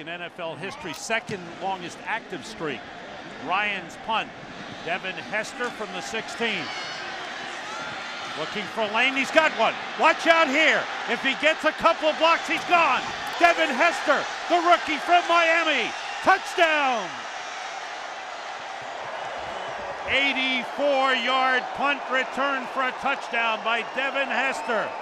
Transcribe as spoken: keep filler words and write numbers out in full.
In N F L history, second longest active streak. Ryan's punt. Devin Hester from the sixteen. Looking for lane, he's got one. Watch out here. If he gets a couple of blocks, he's gone. Devin Hester, the rookie from Miami. Touchdown. eighty-four yard punt return for a touchdown by Devin Hester.